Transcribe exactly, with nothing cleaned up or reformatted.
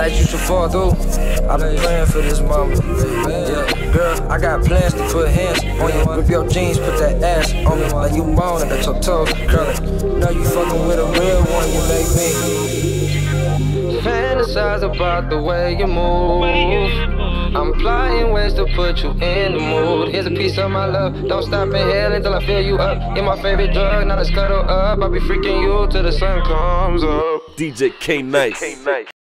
like you should fall through. I've been praying for this moment. Yeah, girl, I got plans to put hands on you. Rip your jeans, put that ass on me. Like you moaning at your toes curling. Know you fucking with a real one, you make me fantasize about the way you move. I'm applying ways to put you in the mood. Here's a piece of my love. Don't stop inhaling till I fill you up. You're my favorite drug, now let's cuddle up. I'll be freaking you till the sun comes up. D J K-Nice.